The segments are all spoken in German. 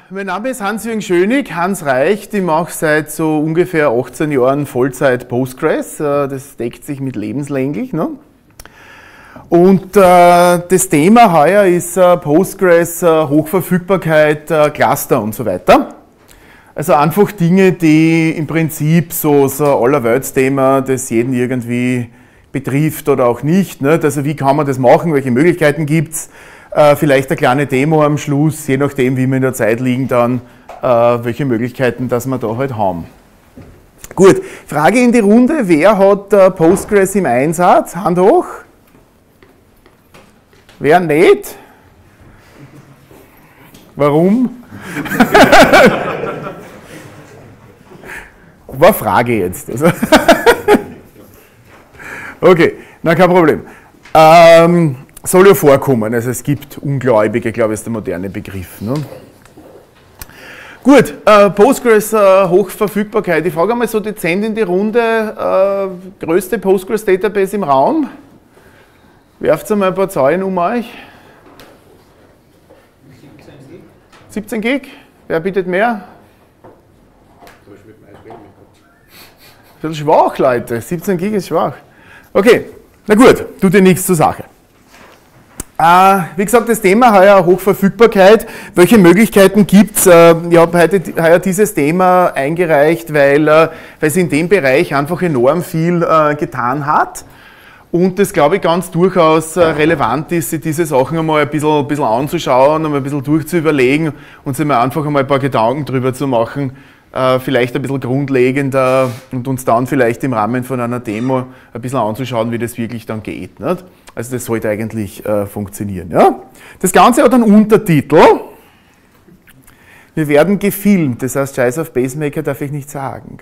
Mein Name ist Hans-Jürgen Schönig, Hans reicht. Ich mache seit so ungefähr 18 Jahren Vollzeit Postgres. Das deckt sich mit lebenslänglich. Ne? Und das Thema heuer ist Postgres, Hochverfügbarkeit, Cluster und so weiter. Also einfach Dinge, die im Prinzip so Allerweltsthema, das jeden irgendwie betrifft oder auch nicht. Ne? Also wie kann man das machen, welche Möglichkeiten gibt es? Vielleicht eine kleine Demo am Schluss, je nachdem, wie wir in der Zeit liegen, dann welche Möglichkeiten, dass wir da halt haben. Gut, Frage in die Runde, wer hat Postgres im Einsatz? Hand hoch. Wer nicht? Warum? War Frage jetzt. Also okay, na kein Problem. Soll ja vorkommen, also es gibt Ungläubige, glaube ich, ist der moderne Begriff. Ne? Gut, Postgres Hochverfügbarkeit. Ich frage einmal so dezent in die Runde, größte Postgres-Database im Raum? Werft einmal ein paar Zahlen um euch. 17 Gig? Wer bietet mehr? Ein bisschen schwach, Leute. 17 Gig ist schwach. Okay, na gut, tut dir nichts zur Sache. Wie gesagt, das Thema heuer Hochverfügbarkeit. Welche Möglichkeiten gibt es? Ich habe heuer dieses Thema eingereicht, weil es in dem Bereich einfach enorm viel getan hat. Und das, glaube ich, ganz durchaus relevant ist, sich diese Sachen einmal ein bisschen anzuschauen, einmal ein bisschen durchzuüberlegen und sich mal einfach einmal ein paar Gedanken drüber zu machen, vielleicht ein bisschen grundlegender und uns dann vielleicht im Rahmen von einer Demo ein bisschen anzuschauen, wie das wirklich dann geht. Nicht? Also das sollte eigentlich funktionieren. Ja? Das Ganze hat einen Untertitel. Wir werden gefilmt, das heißt, Scheiß auf Pacemaker darf ich nicht sagen.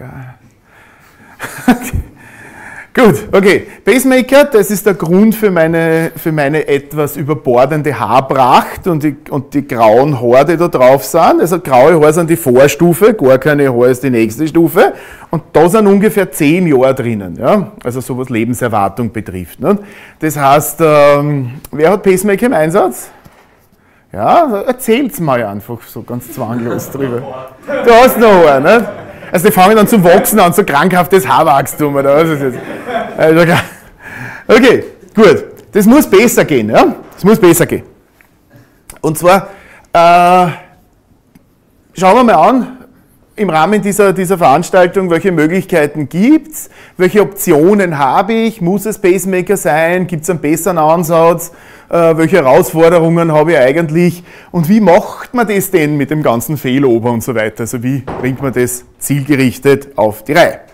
Gut, okay. Pacemaker, das ist der Grund für meine etwas überbordende Haarpracht und die grauen Haare, die da drauf sind. Also graue Haare sind die Vorstufe, gar keine Haare ist die nächste Stufe. Und da sind ungefähr 10 Jahre drinnen, ja? Also so was Lebenserwartung betrifft. Ne? Das heißt, wer hat Pacemaker im Einsatz? Ja, erzähl's mal einfach so ganz zwanglos drüber. Du hast noch Haare, ne? Also die fangen dann zum Wachsen an, so krankhaftes Haarwachstum oder was ist jetzt? Also, okay, gut. Das muss besser gehen, ja? Das muss besser gehen. Und zwar, schauen wir mal an, im Rahmen dieser Veranstaltung, welche Möglichkeiten gibt es, welche Optionen habe ich, muss es Pacemaker sein, gibt es einen besseren Ansatz, welche Herausforderungen habe ich eigentlich und wie macht man das denn mit dem ganzen Failover und so weiter, also wie bringt man das zielgerichtet auf die Reihe.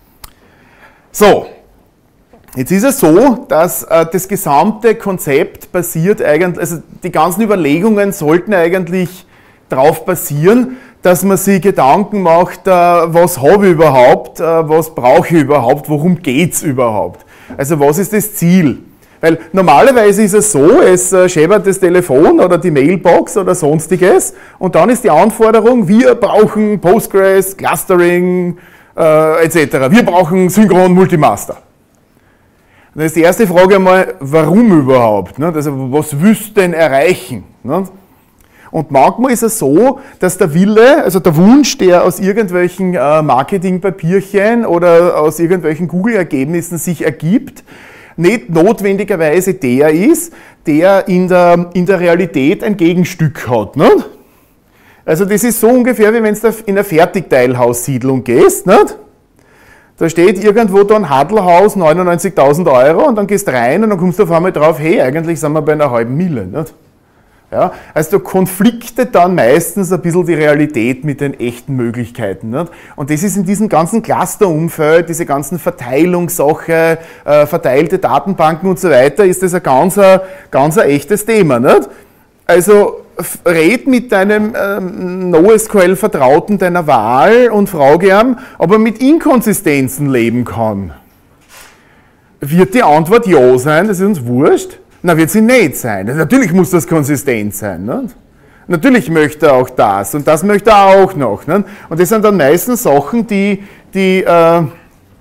So, jetzt ist es so, dass das gesamte Konzept basiert eigentlich, also die ganzen Überlegungen sollten eigentlich darauf basieren, dass man sich Gedanken macht, was habe ich überhaupt, was brauche ich überhaupt, worum geht es überhaupt. Also was ist das Ziel? Weil normalerweise ist es so, es scheppert das Telefon oder die Mailbox oder sonstiges und dann ist die Anforderung, wir brauchen Postgres, Clustering etc. Wir brauchen Synchron Multimaster. Dann ist die erste Frage einmal, warum überhaupt? Also was willst du denn erreichen? Und manchmal ist es so, dass der Wille, also der Wunsch, der aus irgendwelchen Marketingpapierchen oder aus irgendwelchen Google-Ergebnissen sich ergibt, nicht notwendigerweise der ist, der in der Realität ein Gegenstück hat. Nicht? Also das ist so ungefähr, wie wenn du in eine Fertigteilhaussiedlung gehst. Nicht? Da steht irgendwo da ein Hadlhaus, 99.000 € und dann gehst du rein und dann kommst du auf einmal drauf, hey, eigentlich sind wir bei einer halben Mille. Nicht? Ja, also da konfliktet dann meistens ein bisschen die Realität mit den echten Möglichkeiten. Nicht? Und das ist in diesem ganzen Cluster-Umfeld, diese ganzen Verteilungssache, verteilte Datenbanken und so weiter, ist das ein ganz echtes Thema. Nicht? Also red mit deinem NoSQL-Vertrauten deiner Wahl und frage ihn, ob er mit Inkonsistenzen leben kann. Wird die Antwort ja sein, das ist uns wurscht? Na, wird sie nicht sein. Natürlich muss das konsistent sein. Nicht? Natürlich möchte er auch das und das möchte er auch noch. Nicht? Und das sind dann meistens Sachen, die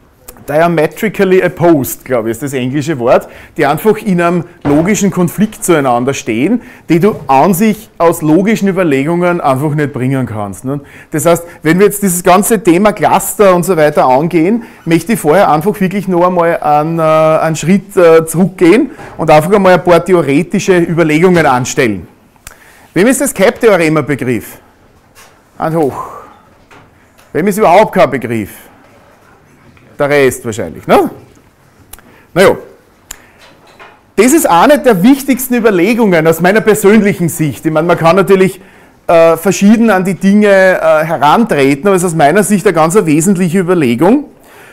diametrically opposed, glaube ich, ist das englische Wort, die einfach in einem logischen Konflikt zueinander stehen, die du an sich aus logischen Überlegungen einfach nicht bringen kannst. Ne? Das heißt, wenn wir jetzt dieses ganze Thema Cluster und so weiter angehen, möchte ich vorher einfach wirklich noch einmal einen Schritt zurückgehen und einfach einmal ein paar theoretische Überlegungen anstellen. Wem ist das CAP-Theorem ein Begriff? Hand hoch. Wem ist überhaupt kein Begriff? Der Rest wahrscheinlich, ne? Naja, das ist eine der wichtigsten Überlegungen aus meiner persönlichen Sicht. Ich meine, man kann natürlich verschieden an die Dinge herantreten, aber es ist aus meiner Sicht eine ganz wesentliche Überlegung.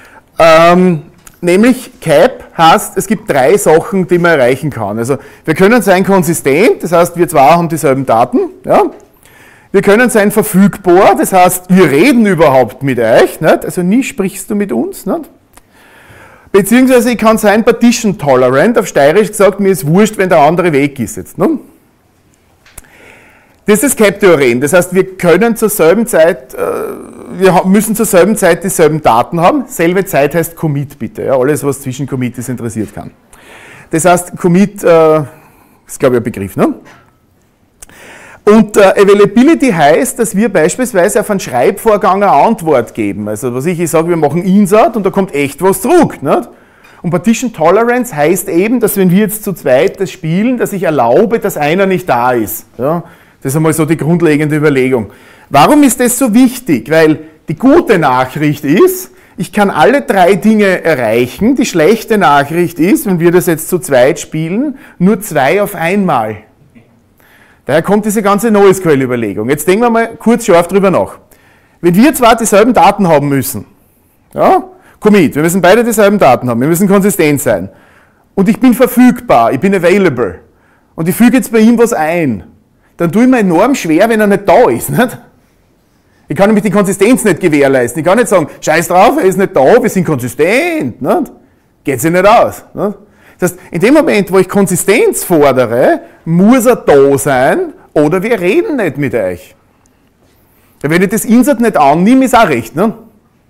Nämlich CAP heißt, es gibt 3 Sachen, die man erreichen kann. Also wir können sein konsistent, das heißt, wir zwei haben dieselben Daten, ja? Wir können sein verfügbar, das heißt, wir reden überhaupt mit euch, nicht? Also nie sprichst du mit uns. Nicht? Beziehungsweise ich kann sein partition tolerant, auf Steirisch gesagt, mir ist wurscht, wenn der andere weg ist jetzt. Nicht? Das ist das CAP-Theorem, das heißt, wir können zur selben Zeit, wir müssen zur selben Zeit dieselben Daten haben. Selbe Zeit heißt Commit bitte, ja? Alles, was zwischen Commit ist, interessiert kann. Das heißt, Commit ist, glaube ich, ein Begriff. Ne? Und Availability heißt, dass wir beispielsweise auf einen Schreibvorgang eine Antwort geben. Also was ich sage, wir machen Insert und da kommt echt was zurück. Nicht? Und Partition Tolerance heißt eben, dass wenn wir jetzt zu zweit das spielen, dass ich erlaube, dass einer nicht da ist. Ja? Das ist einmal so die grundlegende Überlegung. Warum ist das so wichtig? Weil die gute Nachricht ist, ich kann alle 3 Dinge erreichen. Die schlechte Nachricht ist, wenn wir das jetzt zu zweit spielen, nur 2 auf einmal. Daher kommt diese ganze NoSQL-Überlegung. Jetzt denken wir mal kurz scharf drüber nach. Wenn wir zwar dieselben Daten haben müssen, ja, Commit, wir müssen beide dieselben Daten haben, wir müssen konsistent sein, und ich bin verfügbar, ich bin available, und ich füge jetzt bei ihm was ein, dann tue ich mir enorm schwer, wenn er nicht da ist. Nicht? Ich kann nämlich die Konsistenz nicht gewährleisten. Ich kann nicht sagen, scheiß drauf, er ist nicht da, wir sind konsistent. Nicht? Geht sich nicht aus. Nicht? Das heißt, in dem Moment, wo ich Konsistenz fordere, muss er da sein oder wir reden nicht mit euch. Wenn ich das Insert nicht annehme, ist auch recht. Ne?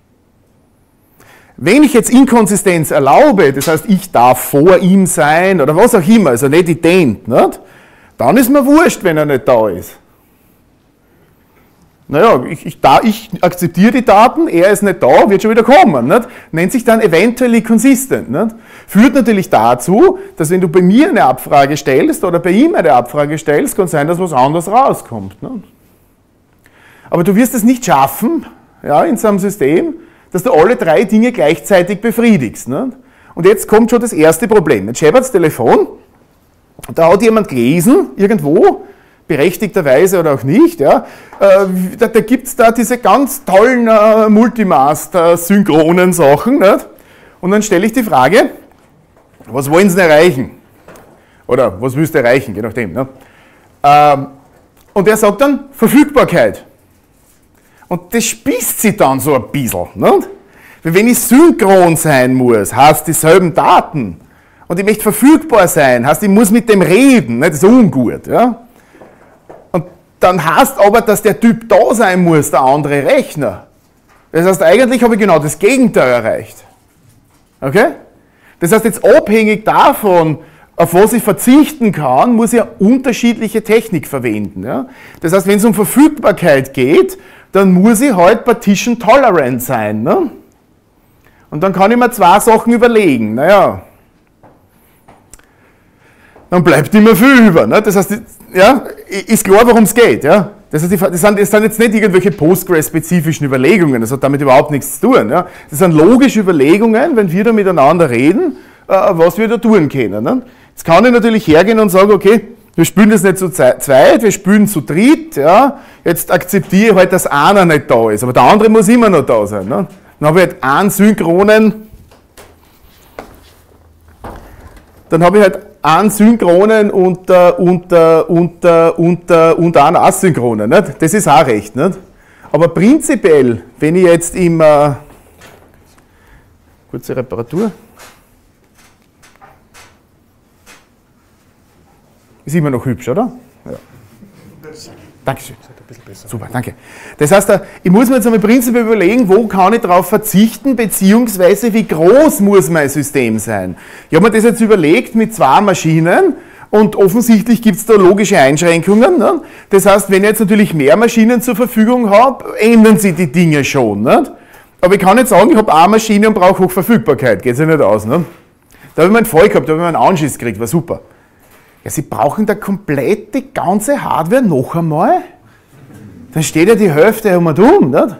Wenn ich jetzt Inkonsistenz erlaube, das heißt, ich darf vor ihm sein oder was auch immer, also nicht ident, nicht? Dann ist mir wurscht, wenn er nicht da ist. Naja, ich akzeptiere die Daten, er ist nicht da, wird schon wieder kommen. Nicht? Nennt sich dann eventually consistent. Nicht? Führt natürlich dazu, dass wenn du bei mir eine Abfrage stellst oder bei ihm eine Abfrage stellst, kann sein, dass was anderes rauskommt. Nicht? Aber du wirst es nicht schaffen, ja, in so einem System, dass du alle 3 Dinge gleichzeitig befriedigst. Nicht? Und jetzt kommt schon das erste Problem. Jetzt scheppert das Telefon, da hat jemand gelesen, irgendwo, berechtigterweise oder auch nicht, ja, da gibt es da diese ganz tollen Multimaster-synchronen Sachen. Nicht? Und dann stelle ich die Frage, was wollen Sie denn erreichen? Oder was willst du erreichen, je nachdem. Ne? Und er sagt dann Verfügbarkeit. Und das spießt sich dann so ein bisschen. Nicht? Weil wenn ich synchron sein muss, heißt dieselben Daten, und ich möchte verfügbar sein, heißt ich muss mit dem reden, nicht? Das ist ungut. Ja? Dann heißt aber, dass der Typ da sein muss, der andere Rechner. Das heißt, eigentlich habe ich genau das Gegenteil erreicht. Okay? Das heißt, jetzt abhängig davon, auf was ich verzichten kann, muss ich eine unterschiedliche Technik verwenden. Ja? Das heißt, wenn es um Verfügbarkeit geht, dann muss ich halt partition tolerant sein. Ne? Und dann kann ich mir 2 Sachen überlegen. Naja, dann bleibt immer viel über. Ne? Das heißt, ja, ist klar, worum es geht. Ja? Das heißt, das sind jetzt nicht irgendwelche Postgres-spezifischen Überlegungen, das hat damit überhaupt nichts zu tun. Ja? Das sind logische Überlegungen, wenn wir da miteinander reden, was wir da tun können. Ne? Jetzt kann ich natürlich hergehen und sagen, okay, wir spielen das nicht zu zweit, wir spielen zu dritt. Ja? Jetzt akzeptiere ich halt, dass einer nicht da ist, aber der andere muss immer noch da sein. Ne? Dann habe ich halt einen synchronen, und einen asynchronen. Nicht? Das ist auch recht. Nicht? Aber prinzipiell, wenn ich jetzt kurze Reparatur. Ist immer noch hübsch, oder? Ja. Dankeschön. Super, danke. Das heißt, ich muss mir jetzt einmal prinzipiell überlegen, wo kann ich darauf verzichten, beziehungsweise wie groß muss mein System sein. Ich habe mir das jetzt überlegt mit 2 Maschinen und offensichtlich gibt es da logische Einschränkungen. Ne? Das heißt, wenn ich jetzt natürlich mehr Maschinen zur Verfügung habe, ändern sich die Dinge schon. Ne? Aber ich kann nicht sagen, ich habe eine Maschine und brauche Hochverfügbarkeit. Geht ja nicht aus. Ne? Da habe ich mir einen Fall gehabt, da habe ich mir einen Anschiss gekriegt, war super. Ja, Sie brauchen da komplett die ganze Hardware noch einmal? Dann steht ja die Hälfte um und um, nicht?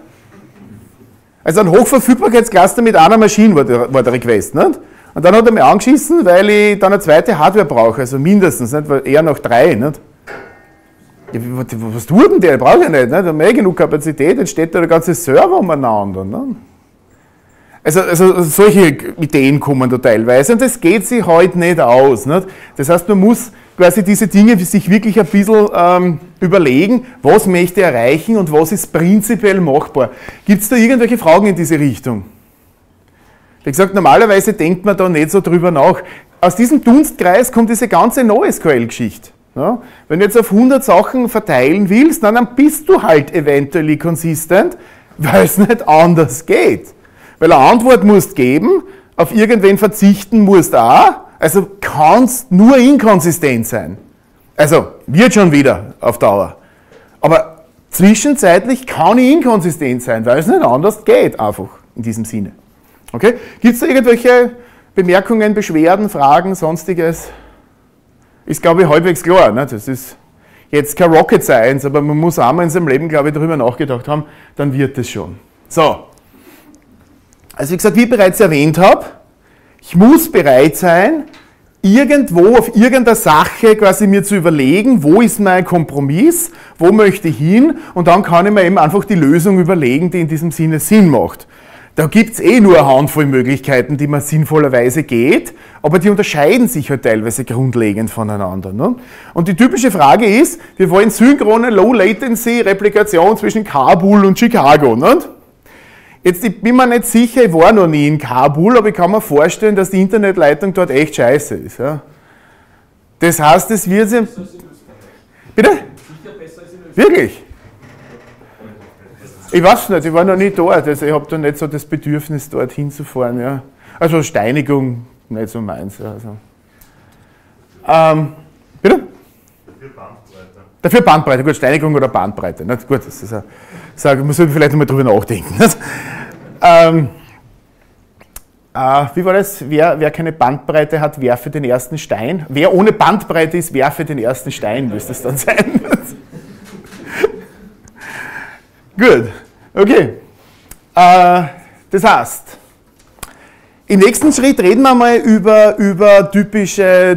Also ein Hochverfügbarkeitscluster mit einer Maschine war der Request, nicht? Und dann hat er mich angeschissen, weil ich dann eine zweite Hardware brauche, also mindestens, nicht? Weil eher noch 3, nicht? Ja, was tut denn der? Brauche ich nicht, nicht? Da habe ich genug Kapazität, jetzt steht da der ganze Server umeinander, nicht? Also solche Ideen kommen da teilweise und das geht sich heute nicht aus. Nicht? Das heißt, man muss quasi diese Dinge sich wirklich ein bisschen überlegen, was möchte ich erreichen und was ist prinzipiell machbar. Gibt es da irgendwelche Fragen in diese Richtung? Wie gesagt, normalerweise denkt man da nicht so drüber nach. Aus diesem Dunstkreis kommt diese ganze NoSQL-Geschichte. Ja? Wenn du jetzt auf 100 Sachen verteilen willst, dann bist du halt eventuell konsistent, weil es nicht anders geht. Weil eine Antwort musst geben, auf irgendwen verzichten musst auch, also kannst nur inkonsistent sein. Also wird schon wieder auf Dauer. Aber zwischenzeitlich kann ich inkonsistent sein, weil es nicht anders geht, einfach in diesem Sinne. Okay? Gibt es da irgendwelche Bemerkungen, Beschwerden, Fragen, sonstiges? Ist, glaube ich, halbwegs klar. Ne? Das ist jetzt kein Rocket Science, aber man muss einmal in seinem Leben, glaube ich, darüber nachgedacht haben, dann wird es schon. So. Also wie gesagt, wie ich bereits erwähnt habe, ich muss bereit sein, irgendwo auf irgendeiner Sache quasi mir zu überlegen, wo ist mein Kompromiss, wo möchte ich hin und dann kann ich mir eben einfach die Lösung überlegen, die in diesem Sinne Sinn macht. Da gibt es eh nur eine Handvoll Möglichkeiten, die man sinnvollerweise geht, aber die unterscheiden sich halt teilweise grundlegend voneinander. Ne? Und die typische Frage ist, wir wollen synchrone Low-Latency-Replikation zwischen Kabul und Chicago. Ne? Jetzt, ich bin mir nicht sicher, ich war noch nie in Kabul, aber ich kann mir vorstellen, dass die Internetleitung dort echt scheiße ist. Ja? Das heißt, es wird... Bitte? Sicher besser als in Österreich. Wirklich? Ich weiß nicht, ich war noch nie dort, also ich habe da nicht so das Bedürfnis, dort hinzufahren. Ja. Also Steinigung, nicht so meins. Also. Bitte? Dafür Bandbreite. Dafür Bandbreite, gut, Steinigung oder Bandbreite. Nicht? Gut, das ist man sollte vielleicht nochmal drüber nachdenken. Wie war das? Wer keine Bandbreite hat, werfe den ersten Stein. Wer ohne Bandbreite ist, werfe den ersten Stein, müsste es dann sein. Gut, okay. Das heißt, im nächsten Schritt reden wir mal über typische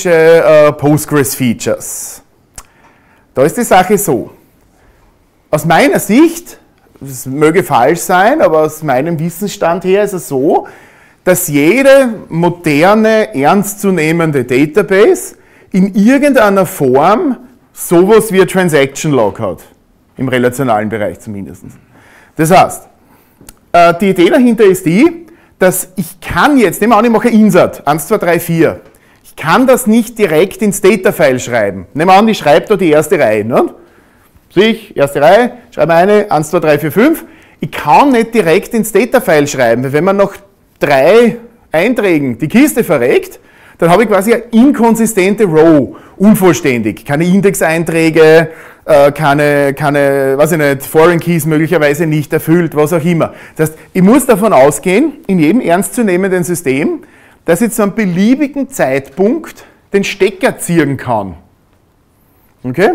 Postgres-Features. Da ist die Sache so. Aus meiner Sicht, das möge falsch sein, aber aus meinem Wissensstand her ist es so, dass jede moderne, ernstzunehmende Database in irgendeiner Form sowas wie ein Transaction Log hat. Im relationalen Bereich zumindest. Das heißt, die Idee dahinter ist die, dass ich kann jetzt, nehmen wir an, ich mache Insert, 1, 2, 3, 4. Ich kann das nicht direkt ins Data-File schreiben. Nehmen wir an, ich schreibe da die erste Reihe. Ne? Sehe ich, erste Reihe, schreibe eine, 1, 2, 3, 4, 5. Ich kann nicht direkt ins Data-File schreiben, weil wenn man nach 3 Einträgen die Kiste verreckt, dann habe ich quasi eine inkonsistente Row, unvollständig. Keine Indexeinträge, keine, weiß ich nicht, Foreign Keys möglicherweise nicht erfüllt, was auch immer. Das heißt, ich muss davon ausgehen, in jedem ernstzunehmenden System, dass ich zu einem beliebigen Zeitpunkt den Stecker ziehen kann. Okay?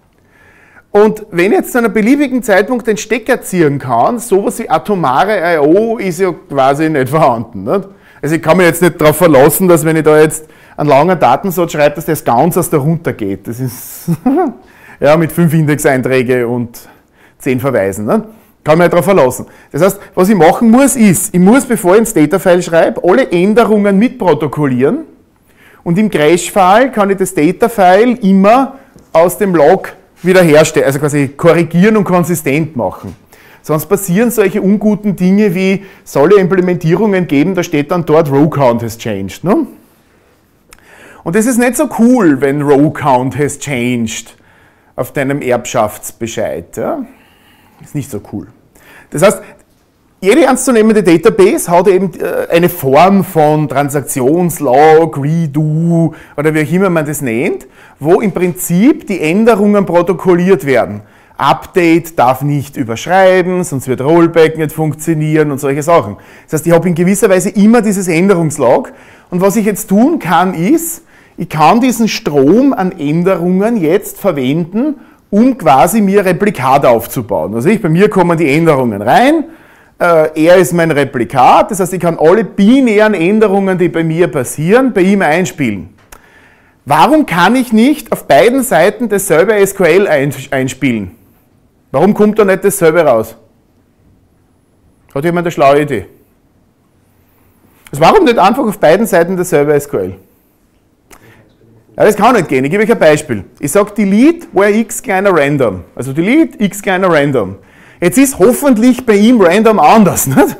Und wenn ich jetzt zu einem beliebigen Zeitpunkt den Stecker ziehen kann, sowas wie atomare I.O. ist ja quasi nicht vorhanden. Nicht? Also ich kann mich jetzt nicht darauf verlassen, dass wenn ich da jetzt einen langen Datensatz schreibe, dass das ganz aus der runtergeht. Das ist ja mit 5 Indexeinträge und 10 Verweisen. Ne? Kann mich nicht darauf verlassen. Das heißt, was ich machen muss, ist, ich muss, bevor ich ins Data-File schreibe, alle Änderungen mitprotokollieren und im Crash-Fall kann ich das Data-File immer aus dem Log wiederherstellen, also quasi korrigieren und konsistent machen. Sonst passieren solche unguten Dinge wie, soll es Implementierungen geben, da steht dann dort Row Count has changed. Ne? Und das ist nicht so cool, wenn Row Count has changed. auf deinem Erbschaftsbescheid. Ja? Ist nicht so cool. Das heißt, jede ernstzunehmende Database hat eben eine Form von Transaktionslog, Redo oder wie auch immer man das nennt, wo im Prinzip die Änderungen protokolliert werden. Update darf nicht überschreiben, sonst wird Rollback nicht funktionieren und solche Sachen. Das heißt, ich habe in gewisser Weise immer dieses Änderungslog und was ich jetzt tun kann ist, ich kann diesen Strom an Änderungen jetzt verwenden, um quasi mir Replikat aufzubauen. Also bei mir kommen die Änderungen rein, er ist mein Replikat, das heißt, ich kann alle binären Änderungen, die bei mir passieren, bei ihm einspielen. Warum kann ich nicht auf beiden Seiten dasselbe SQL einspielen? Warum kommt da nicht dasselbe raus? Hat jemand eine schlaue Idee? Also warum nicht einfach auf beiden Seiten dasselbe SQL? Ja, das kann nicht gehen. Ich gebe euch ein Beispiel. Ich sage delete where x kleiner random. Also delete x kleiner random. Jetzt ist hoffentlich bei ihm random anders, nicht?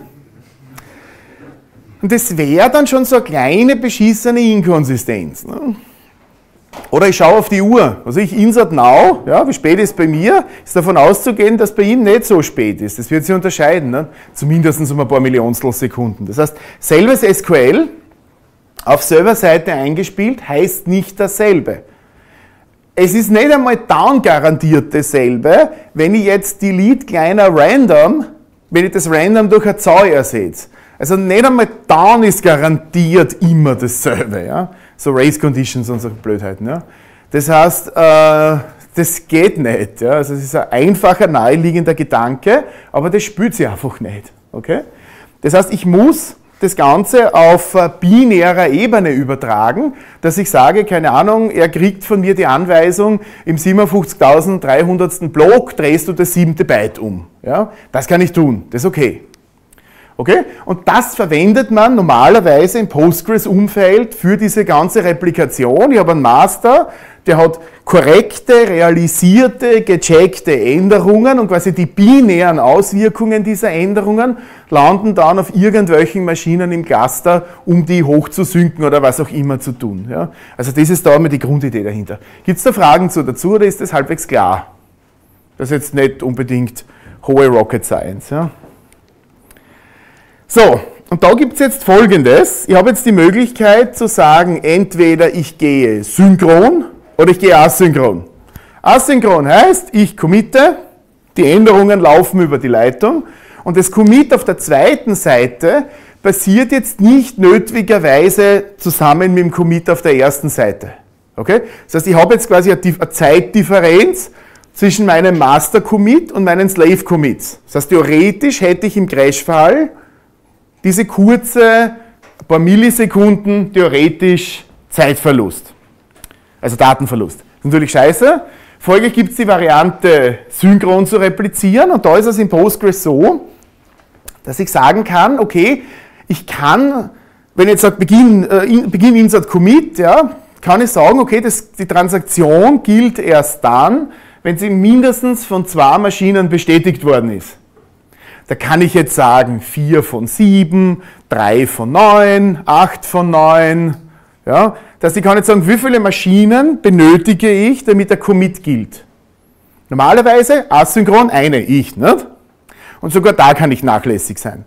Und das wäre dann schon so eine kleine beschissene Inkonsistenz. Ne? Oder ich schaue auf die Uhr. Also ich insert now, ja, wie spät ist bei mir, ist davon auszugehen, dass bei ihm nicht so spät ist. Das wird sich unterscheiden, ne? Zumindest um ein paar Millionstel Sekunden. Das heißt, selbes SQL auf Serverseite eingespielt, heißt nicht dasselbe. Es ist nicht einmal dann garantiert dasselbe, wenn ich jetzt delete kleiner random, wenn ich das random durch eine Zahl ersetze. Also nicht einmal dann ist garantiert immer dasselbe. Ja? So Race Conditions und so Blödheiten. Ja? Das heißt, das geht nicht. Ja? Also es ist ein einfacher, naheliegender Gedanke, aber das spürt sich einfach nicht. Okay? Das heißt, ich muss das Ganze auf binärer Ebene übertragen, dass ich sage, keine Ahnung, er kriegt von mir die Anweisung, im 57.300. Block drehst du das 7. Byte um. Ja? Das kann ich tun, das ist okay. Okay? Und das verwendet man normalerweise im Postgres-Umfeld für diese ganze Replikation. Ich habe einen Master, der hat korrekte, realisierte, gecheckte Änderungen und quasi die binären Auswirkungen dieser Änderungen landen dann auf irgendwelchen Maschinen im Cluster, um die hochzusynken oder was auch immer zu tun. Ja? Also das ist da einmal die Grundidee dahinter. Gibt es da Fragen dazu oder ist das halbwegs klar? Das ist jetzt nicht unbedingt hohe Rocket Science. Ja? So, und da gibt es jetzt Folgendes. Ich habe jetzt die Möglichkeit zu sagen, entweder ich gehe synchron oder ich gehe asynchron. Asynchron heißt, ich committe, die Änderungen laufen über die Leitung und das Commit auf der zweiten Seite passiert jetzt nicht notwendigerweise zusammen mit dem Commit auf der ersten Seite. Okay? Das heißt, ich habe jetzt quasi eine Zeitdifferenz zwischen meinem Master-Commit und meinen Slave-Commits. Das heißt, theoretisch hätte ich im Crash-Fall diese kurze, ein paar Millisekunden theoretisch Zeitverlust. Also Datenverlust. Das ist natürlich scheiße. Folglich gibt es die Variante, synchron zu replizieren. Und da ist es in Postgres so, dass ich sagen kann, okay, ich kann, wenn ich jetzt sage Begin Insert Commit, ja, kann ich sagen, okay, die Transaktion gilt erst dann, wenn sie mindestens von 2 Maschinen bestätigt worden ist. Da kann ich jetzt sagen 4 von 7, 3 von 9, 8 von 9. Ja? Das heißt, ich kann jetzt sagen, wie viele Maschinen benötige ich, damit der Commit gilt. Normalerweise asynchron eine, ich. Nicht? Und sogar da kann ich nachlässig sein.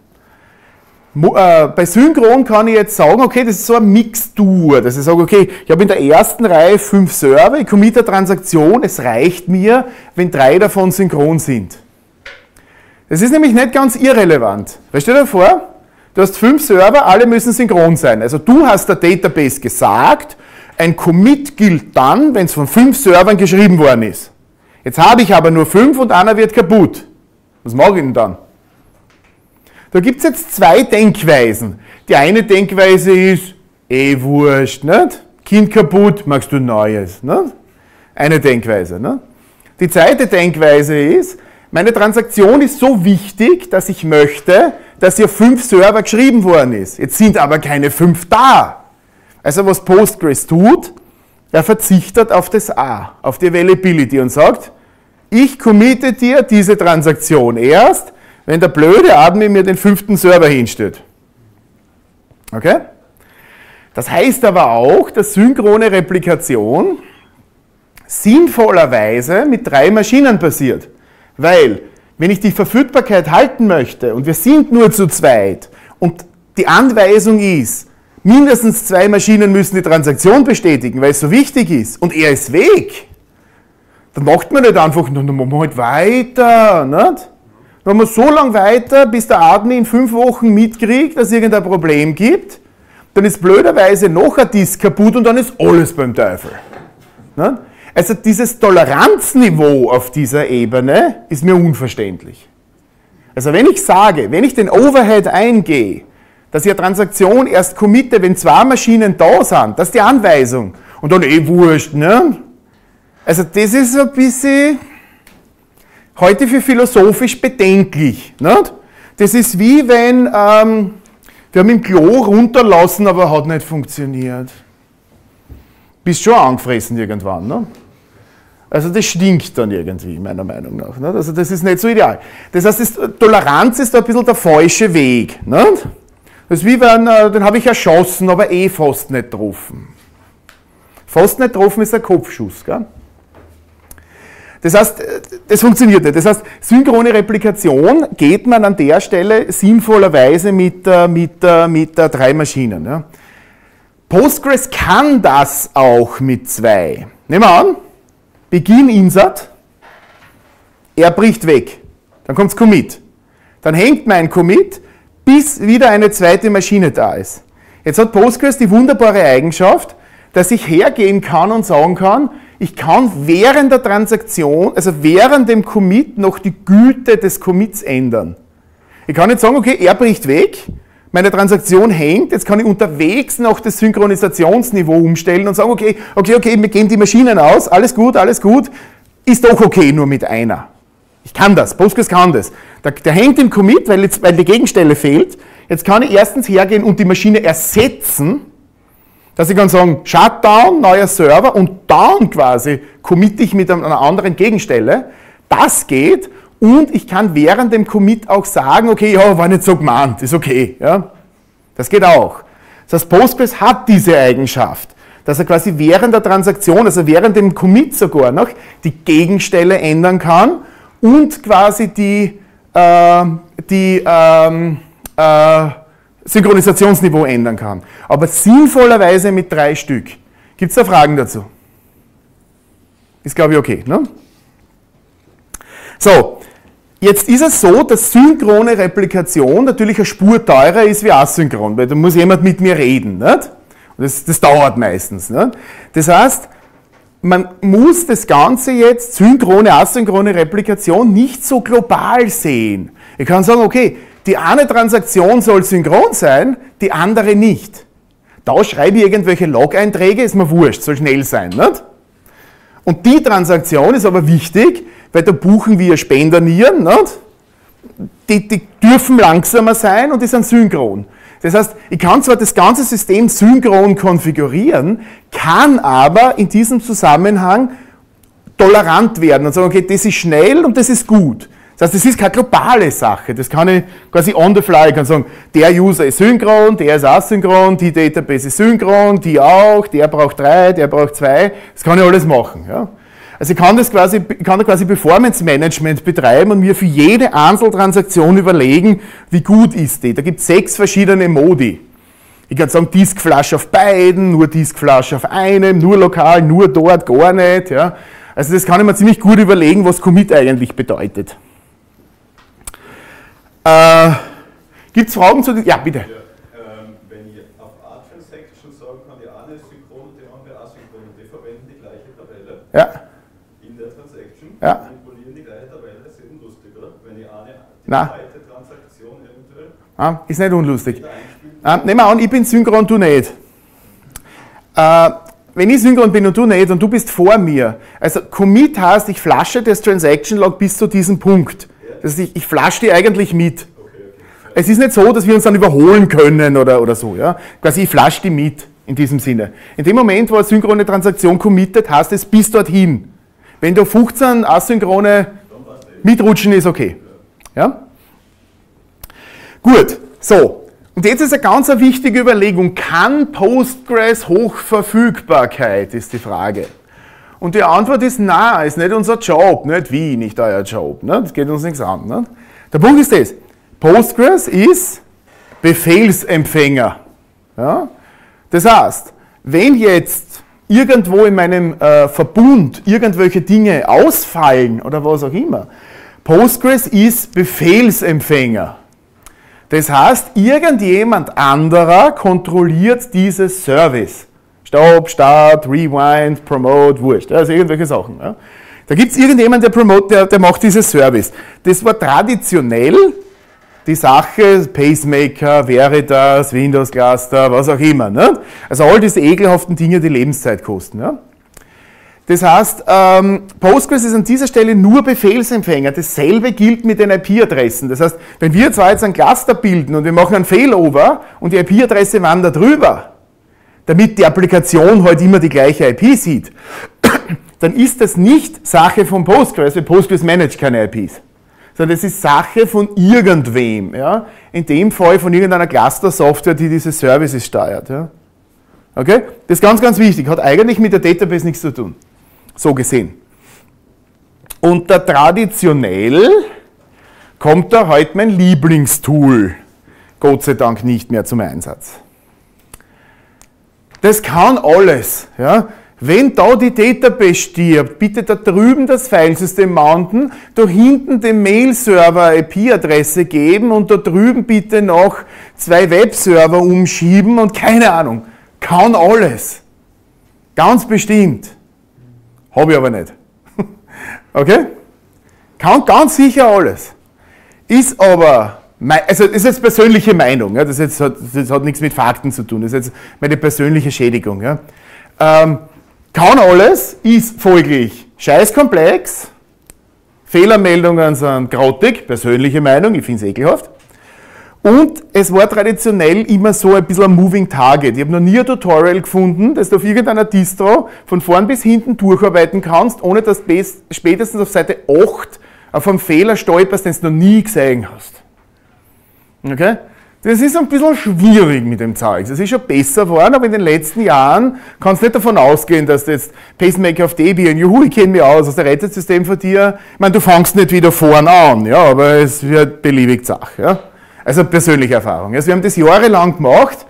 Bei Synchron kann ich jetzt sagen, okay, das ist so eine Mixtur, dass ich sage, okay, ich habe in der ersten Reihe 5 Server, ich committe eine Transaktion, es reicht mir, wenn 3 davon synchron sind. Das ist nämlich nicht ganz irrelevant. Stell dir vor, du hast 5 Server, alle müssen synchron sein. Also du hast der Database gesagt, ein Commit gilt dann, wenn es von 5 Servern geschrieben worden ist. Jetzt habe ich aber nur 5 und einer wird kaputt. Was mache ich denn dann? Da gibt es jetzt 2 Denkweisen. Die eine Denkweise ist, wurscht, nicht? Kind kaputt, machst du ein neues. Nicht? Eine Denkweise. Nicht? Die zweite Denkweise ist, meine Transaktion ist so wichtig, dass ich möchte, dass hier 5 Server geschrieben worden ist. Jetzt sind aber keine 5 da. Also was Postgres tut, er verzichtet auf das A, auf die Availability und sagt, ich committe dir diese Transaktion erst, wenn der blöde Admin mir den 5. Server hinstellt. Okay? Das heißt aber auch, dass synchrone Replikation sinnvollerweise mit 3 Maschinen passiert. Weil, wenn ich die Verfügbarkeit halten möchte und wir sind nur zu zweit und die Anweisung ist, mindestens 2 Maschinen müssen die Transaktion bestätigen, weil es so wichtig ist und er ist weg, dann macht man nicht einfach, dann machen wir halt weiter. Nicht? Dann machen wir so lange weiter, bis der Admin in 5 Wochen mitkriegt, dass es irgendein Problem gibt, dann ist blöderweise noch ein Disk kaputt und dann ist alles beim Teufel. Nicht? Also dieses Toleranzniveau auf dieser Ebene ist mir unverständlich. Also wenn ich sage, wenn ich den Overhead eingehe, dass ich eine Transaktion erst committe, wenn 2 Maschinen da sind, das ist die Anweisung. Und dann wurscht, ne? Also das ist so ein bisschen heute für philosophisch bedenklich. Nicht? Das ist wie wenn, wir haben im Klo runterlassen, aber hat nicht funktioniert. Bist schon angefressen irgendwann. Ne? Also das stinkt dann irgendwie, meiner Meinung nach. Nicht? Also das ist nicht so ideal. Das heißt, Toleranz ist da ein bisschen der falsche Weg. Nicht? Das ist wie wenn, den habe ich erschossen, aber fast nicht getroffen. Fast nicht getroffen ist ein Kopfschuss. Gell? Das heißt, das funktioniert nicht. Das heißt, synchrone Replikation geht man an der Stelle sinnvollerweise mit 3 Maschinen. Ja. Postgres kann das auch mit 2. Nehmen wir an, Begin Insert, er bricht weg. Dann kommt das Commit. Dann hängt mein Commit, bis wieder eine zweite Maschine da ist. Jetzt hat Postgres die wunderbare Eigenschaft, dass ich hergehen kann und sagen kann, ich kann während der Transaktion, also während dem Commit, noch die Güte des Commits ändern. Ich kann nicht sagen, okay, er bricht weg, meine Transaktion hängt, jetzt kann ich unterwegs noch das Synchronisationsniveau umstellen und sagen, okay, wir gehen die Maschinen aus, alles gut, ist doch okay, nur mit einer. Ich kann das, Postgres kann das. Der hängt im Commit, weil die Gegenstelle fehlt. Jetzt kann ich erstens hergehen und die Maschine ersetzen, dass ich kann sagen, Shutdown, neuer Server und dann quasi committe ich mit einer anderen Gegenstelle. Das geht und ich kann während dem Commit auch sagen, okay, ja, war nicht so gemeint, ist okay. Ja? Das geht auch. Das heißt, Postgres hat diese Eigenschaft, dass er quasi während der Transaktion, also während dem Commit sogar noch, die Gegenstelle ändern kann und quasi die Synchronisationsniveau ändern kann. Aber sinnvollerweise mit 3 Stück. Gibt es da Fragen dazu? Ist, glaube ich, okay. Ne? So, jetzt ist es so, dass synchrone Replikation natürlich eine Spur teurer ist wie asynchron, weil da muss jemand mit mir reden. Nicht? Und das dauert meistens. Nicht? Das heißt, man muss das Ganze jetzt, synchrone, asynchrone Replikation, nicht so global sehen. Ich kann sagen, okay, die eine Transaktion soll synchron sein, die andere nicht. Da schreibe ich irgendwelche Log-Einträge, ist mir wurscht, soll schnell sein. Nicht? Und die Transaktion ist aber wichtig, weil da buchen wir Spendernieren, nicht? Die dürfen langsamer sein und die sind synchron. Das heißt, ich kann zwar das ganze System synchron konfigurieren, kann aber in diesem Zusammenhang tolerant werden und sagen, okay, das ist schnell und das ist gut. Das heißt, das ist keine globale Sache, das kann ich quasi on the fly, ich kann sagen, der User ist synchron, der ist asynchron, die Database ist synchron, die auch, der braucht 3, der braucht 2, das kann ich alles machen. Ja. Also ich kann da quasi Performance Management betreiben und mir für jede Einzeltransaktion überlegen, wie gut ist die. Da gibt es 6 verschiedene Modi. Ich kann sagen, Disk Flush auf beiden, nur Disk Flush auf einem, nur lokal, nur dort, gar nicht. Ja. Also das kann ich mir ziemlich gut überlegen, was Commit eigentlich bedeutet. Gibt es Fragen zu... Ja, bitte. Wenn ich auf A-Transaction sagen kann, die eine ist synchron und die andere asynchron und die verwenden die gleiche Tabelle in der Transaction, manipulieren die gleiche Tabelle, das ist unlustig, oder? Wenn ich die zweite Transaktion eventuell... ist nicht unlustig. Nehmen wir an, ich bin synchron, du nicht. Wenn ich synchron bin und du nicht und du bist vor mir, also Commit heißt, ich flashe das Transaction Log bis zu diesem Punkt. Das heißt, ich flashe die eigentlich mit. Es ist nicht so, dass wir uns dann überholen können oder so. Ja? Quasi ich flashe die mit in diesem Sinne. In dem Moment, wo eine synchrone Transaktion committet, heißt es bis dorthin. Wenn du 15 asynchrone mitrutschen, ist okay. Ja? Gut, so. Und jetzt ist eine ganz wichtige Überlegung. Kann Postgres Hochverfügbarkeit, ist die Frage. Und die Antwort ist, nein, ist nicht unser Job, nicht wie, nicht euer Job. Ne? Das geht uns nichts an. Ne? Der Punkt ist das, Postgres ist Befehlsempfänger. Ja? Das heißt, wenn jetzt irgendwo in meinem Verbund irgendwelche Dinge ausfallen oder was auch immer, Postgres ist Befehlsempfänger. Das heißt, irgendjemand anderer kontrolliert dieses Service. Stop, Start, Rewind, Promote, Wurscht, also irgendwelche Sachen. Ja. Da gibt es irgendjemanden, der macht dieses Service. Das war traditionell die Sache, Pacemaker, Veritas, Windows Cluster, was auch immer. Ne? Also all diese ekelhaften Dinge, die Lebenszeit kosten. Ja? Das heißt, Postgres ist an dieser Stelle nur Befehlsempfänger. Dasselbe gilt mit den IP-Adressen. Das heißt, wenn wir zwar jetzt ein Cluster bilden und wir machen einen Failover und die IP-Adresse wandert drüber, damit die Applikation halt immer die gleiche IP sieht, dann ist das nicht Sache von Postgres, weil Postgres managt keine IPs. Sondern es ist Sache von irgendwem. Ja? In dem Fall von irgendeiner Cluster-Software, die diese Services steuert. Ja? Okay? Das ist ganz, ganz wichtig. Hat eigentlich mit der Database nichts zu tun. So gesehen. Und traditionell kommt da heute mein Lieblingstool, Gott sei Dank, nicht mehr zum Einsatz. Das kann alles. Ja? Wenn da die Database stirbt, bitte da drüben das Filesystem mounten, da hinten den Mail-Server IP-Adresse geben und da drüben bitte noch 2 Webserver umschieben und keine Ahnung. Kann alles. Ganz bestimmt. Habe ich aber nicht. Okay? Kann ganz sicher alles. Ist aber, also das ist jetzt persönliche Meinung, ja? Das hat nichts mit Fakten zu tun, das ist jetzt meine persönliche Schädigung. Ja? Kann alles, ist folglich scheißkomplex, Fehlermeldungen sind grottig, persönliche Meinung, ich finde es ekelhaft. Und es war traditionell immer so ein bisschen ein Moving Target. Ich habe noch nie ein Tutorial gefunden, das du auf irgendeiner Distro von vorn bis hinten durcharbeiten kannst, ohne dass du spätestens auf Seite 8 auf einen Fehler stolperst, den du noch nie gesehen hast. Okay? Das ist ein bisschen schwierig mit dem Zeug. Es ist schon besser geworden, aber in den letzten Jahren kannst du nicht davon ausgehen, dass du jetzt Pacemaker auf Debian, juhu, ich kenne mich aus der Rettungssystem von dir. Ich meine, du fängst nicht wieder vorn an, ja, aber es wird beliebig Sache. Ja? Also persönliche Erfahrung. Also wir haben das jahrelang gemacht,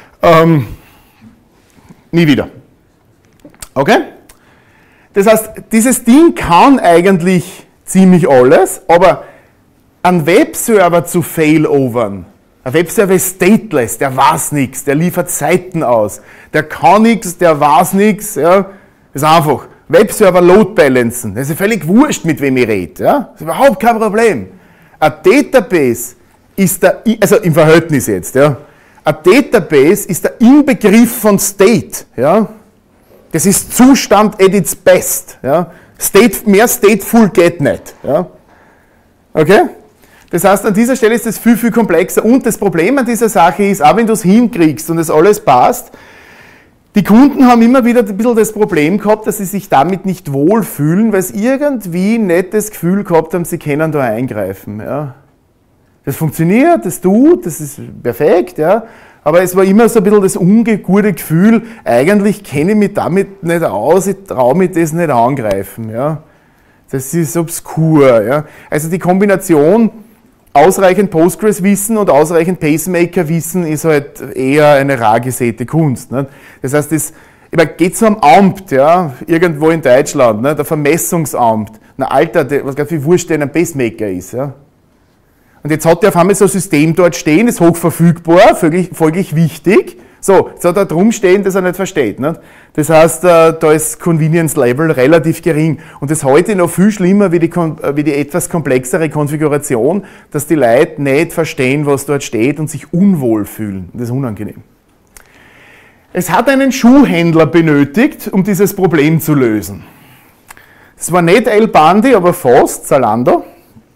nie wieder. Okay? Das heißt, dieses Ding kann eigentlich ziemlich alles, aber einen Webserver zu failovern, ein Webserver ist stateless, der weiß nichts, der liefert Seiten aus, der kann nichts, der weiß nichts, ja, das ist einfach. Webserver Load Balancen, das ist völlig wurscht, mit wem ich rede, ja, das ist überhaupt kein Problem. Ein Database ist der, also im Verhältnis jetzt, ja, ein Database ist der Inbegriff von State, ja, das ist Zustand at its best, ja, mehr stateful geht nicht, ja, okay? Das heißt, an dieser Stelle ist es viel, viel komplexer und das Problem an dieser Sache ist, auch wenn du es hinkriegst und es alles passt, die Kunden haben immer wieder ein bisschen das Problem gehabt, dass sie sich damit nicht wohlfühlen, weil sie irgendwie nicht das Gefühl gehabt haben, sie können da eingreifen. Ja. Das funktioniert, das tut, das ist perfekt, ja. Aber es war immer so ein bisschen das ungute Gefühl, eigentlich kenne ich mich damit nicht aus, ich traue mich das nicht angreifen. Ja. Das ist obskur. Ja. Also die Kombination ausreichend Postgres-Wissen und ausreichend Pacemaker-Wissen ist halt eher eine rar gesäte Kunst. Ne? Das heißt, das geht so am Amt, ja, irgendwo in Deutschland, ne, der Vermessungsamt. Na Alter, was gerade wie wurscht denn ein Pacemaker ist. Ja? Und jetzt hat der auf einmal so ein System dort stehen, ist hochverfügbar, folglich wichtig. So, jetzt hat er drum stehen, das er nicht versteht. Ne? Das heißt, da ist Convenience Level relativ gering. Und das heute noch viel schlimmer wie die etwas komplexere Konfiguration, dass die Leute nicht verstehen, was dort steht und sich unwohl fühlen. Das ist unangenehm. Es hat einen Schuhhändler benötigt, um dieses Problem zu lösen. Es war nicht El Bandi, aber fast, Zalando.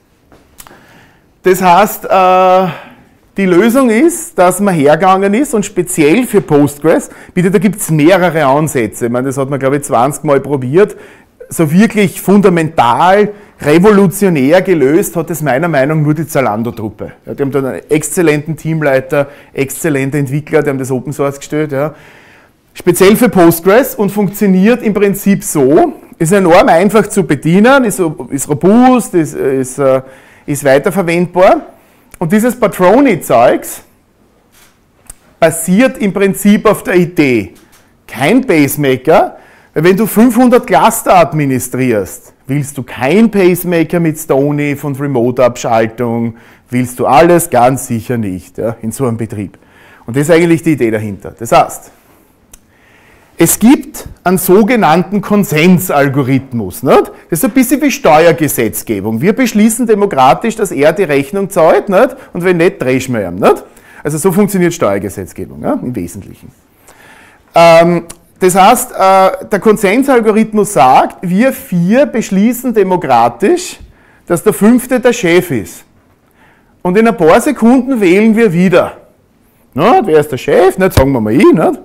Das heißt, die Lösung ist, dass man hergegangen ist und speziell für Postgres, bitte, da gibt es mehrere Ansätze. Ich meine, das hat man, glaube ich, 20 Mal probiert. So wirklich fundamental, revolutionär gelöst hat es meiner Meinung nach nur die Zalando-Truppe. Ja, die haben da einen exzellenten Teamleiter, exzellente Entwickler, die haben das Open Source gestellt. Ja. Speziell für Postgres und funktioniert im Prinzip so, ist enorm einfach zu bedienen, ist robust, ist weiterverwendbar. Und dieses Patroni-Zeugs basiert im Prinzip auf der Idee, kein Pacemaker, weil wenn du 500 Cluster administrierst, willst du kein Pacemaker mit Stoney von Remote-Abschaltung, willst du alles ganz sicher nicht, ja, in so einem Betrieb. Und das ist eigentlich die Idee dahinter. Das heißt, es gibt einen sogenannten Konsensalgorithmus. Nicht? Das ist ein bisschen wie Steuergesetzgebung. Wir beschließen demokratisch, dass er die Rechnung zahlt, nicht? Und wenn nicht, drehst du ihm. Nicht? Also so funktioniert Steuergesetzgebung, ja? Im Wesentlichen. Das heißt, der Konsensalgorithmus sagt, wir 4 beschließen demokratisch, dass der 5. der Chef ist. Und in ein paar Sekunden wählen wir wieder. Nicht? Wer ist der Chef? Nicht, sagen wir mal ich. Nicht?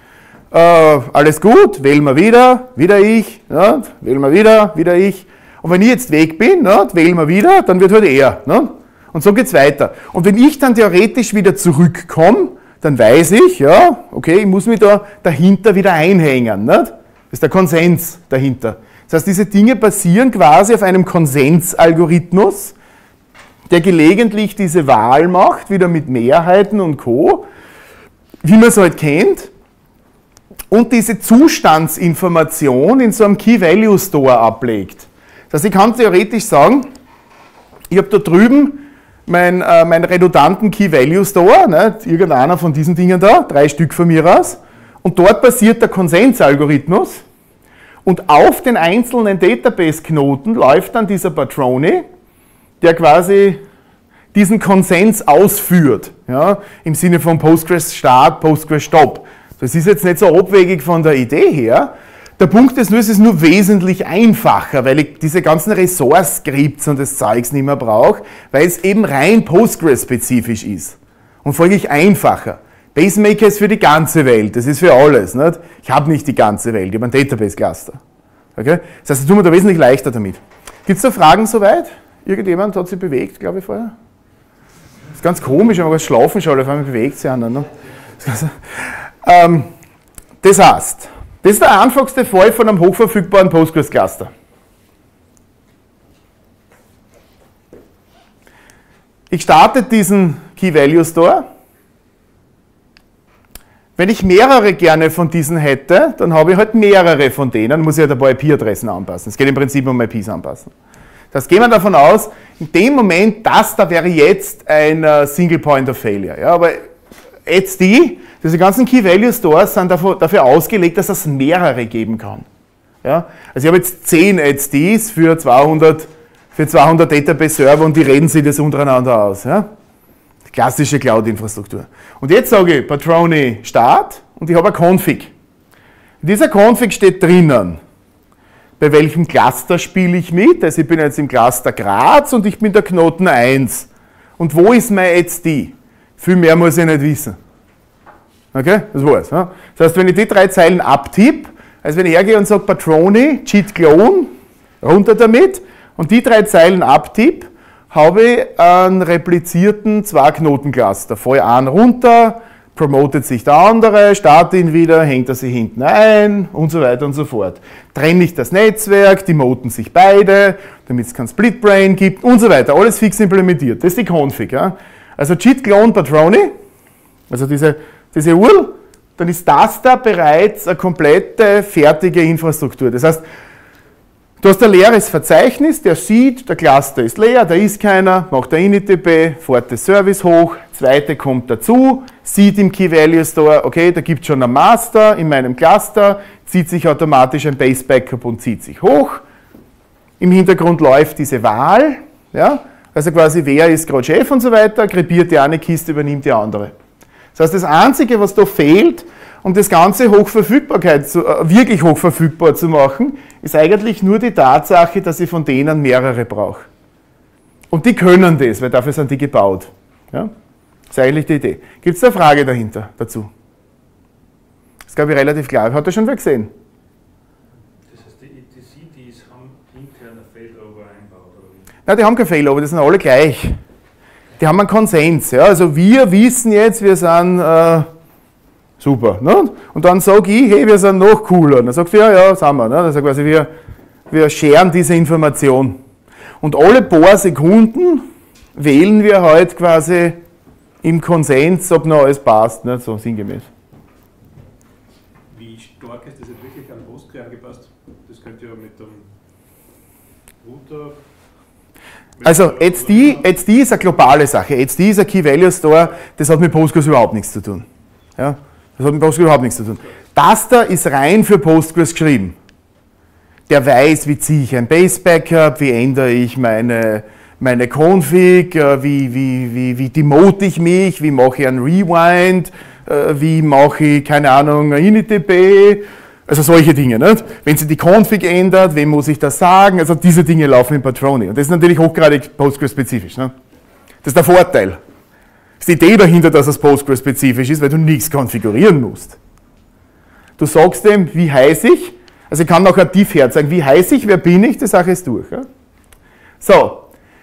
Alles gut, wählen wir wieder ich, nicht? Wählen wir wieder ich. Und wenn ich jetzt weg bin, nicht? Wählen wir wieder, dann wird halt er. Nicht? Und so geht es weiter. Und wenn ich dann theoretisch wieder zurückkomme, dann weiß ich, ja, okay, ich muss mich da dahinter wieder einhängen. Nicht? Das ist der Konsens dahinter. Das heißt, diese Dinge basieren quasi auf einem Konsensalgorithmus, der gelegentlich diese Wahl macht, wieder mit Mehrheiten und Co., wie man es halt kennt, und diese Zustandsinformation in so einem Key-Value-Store ablegt. Das heißt, ich kann theoretisch sagen, ich habe da drüben meinen redundanten Key-Value-Store, nicht? Irgendeiner von diesen Dingen da, 3 Stück von mir aus, und dort basiert der Konsensalgorithmus, und auf den einzelnen Database-Knoten läuft dann dieser Patroni, der quasi diesen Konsens ausführt, ja? Im Sinne von Postgres Start, Postgres Stop. Das ist jetzt nicht so abwegig von der Idee her. Der Punkt ist nur, es ist nur wesentlich einfacher, weil ich diese ganzen Resource-Scripts und das Zeugs nicht mehr brauche, weil es eben rein Postgres-spezifisch ist. Und folglich einfacher. Pacemaker ist für die ganze Welt, das ist für alles. Nicht? Ich habe nicht die ganze Welt, ich habe ein Database-Cluster. Okay? Das heißt, es tut mir da wesentlich leichter damit. Gibt es da Fragen soweit? Irgendjemand hat sich bewegt, glaube ich, vorher? Das ist ganz komisch, wenn man was schlafen schaut, auf einmal bewegt sich einer. Ne? Das heißt, das ist der einfachste Fall von einem hochverfügbaren Postgres-Cluster. Ich starte diesen Key-Value-Store. Wenn ich mehrere gerne von diesen hätte, dann habe ich halt mehrere von denen, muss ich halt ein paar IP-Adressen anpassen. Es geht im Prinzip um IPs anpassen. Das heißt, gehen wir davon aus, in dem Moment, das da wäre jetzt ein Single Point of Failure. Ja, aber jetzt diese ganzen Key-Value-Stores sind dafür ausgelegt, dass es mehrere geben kann. Ja? Also ich habe jetzt 10 HDs für 200 Database-Server und die reden sich das untereinander aus. Ja? Klassische Cloud-Infrastruktur. Und jetzt sage ich Patroni Start und ich habe eine Config. In dieser Config steht drinnen, bei welchem Cluster spiele ich mit. Also ich bin jetzt im Cluster Graz und ich bin der Knoten 1. Und wo ist mein HD? Viel mehr muss ich nicht wissen. Okay, das war's. Ja? Das heißt, wenn ich die 3 Zeilen abtippe, also wenn ich hergehe und sage Patroni, Cheat Clone, runter damit, und die 3 Zeilen abtippe, habe ich einen replizierten 2-Knoten-Cluster. Fall einen runter, promotet sich der andere, starte ihn wieder, hängt er sich hinten ein und so weiter und so fort. Trenne ich das Netzwerk, die moten sich beide, damit es kein Split-Brain gibt und so weiter. Alles fix implementiert. Das ist die Config. Ja? Also Cheat Clone Patroni, also diese URL, dann ist das da bereits eine komplette, fertige Infrastruktur. Das heißt, du hast ein leeres Verzeichnis, der sieht, der Cluster ist leer, da ist keiner, macht der initdb, fährt das Service hoch, zweite kommt dazu, sieht im Key-Value-Store, okay, da gibt es schon einen Master in meinem Cluster, zieht sich automatisch ein Base-Backup und zieht sich hoch. Im Hintergrund läuft diese Wahl, ja, also quasi wer ist gerade Chef und so weiter, krepiert die eine Kiste, übernimmt die andere. Das heißt, das Einzige, was da fehlt, um das Ganze wirklich hochverfügbar zu machen, ist eigentlich nur die Tatsache, dass ich von denen mehrere brauche. Und die können das, weil dafür sind die gebaut. Ja? Das ist eigentlich die Idee. Gibt es da eine Frage dazu? Das ist, glaube ich, relativ klar. Hat er schon wer gesehen? Das heißt, die CDs haben interne Failover eingebaut, oder wie? Nein, die haben kein Failover, die sind alle gleich. Die haben einen Konsens. Ja? Also wir wissen jetzt, wir sind super. Ne? Und dann sage ich, hey, wir sind noch cooler. Und dann sagt sie, ja, sind wir. Ne? Also quasi Wir sharen diese Information. Und alle paar Sekunden wählen wir halt quasi im Konsens, ob noch alles passt, nicht so sinngemäß. Wie stark ist das jetzt wirklich an Postgre angepasst? Das könnte ja mit dem Router... Also etcd ist eine globale Sache. etcd ist ein Key Value Store, das hat mit Postgres überhaupt nichts zu tun. Ja? Das hat mit Postgres überhaupt nichts zu tun. Das da ist rein für Postgres geschrieben. Der weiß, wie ziehe ich ein Base Backup, wie ändere ich meine Config, wie demote ich mich, wie mache ich einen Rewind, wie mache ich, keine Ahnung, ein initdb, also solche Dinge. Nicht? Wenn sich die Config ändert, wem muss ich das sagen? Also diese Dinge laufen in Patroni. Und das ist natürlich hochgradig Postgres-spezifisch. Ne? Das ist der Vorteil. Das ist die Idee dahinter, dass es Postgres-spezifisch ist, weil du nichts konfigurieren musst. Du sagst dem, wie heiß ich, also ich kann auch ein Diff herzeigen, wie heiß ich, wer bin ich, die Sache ist durch. Ja? So,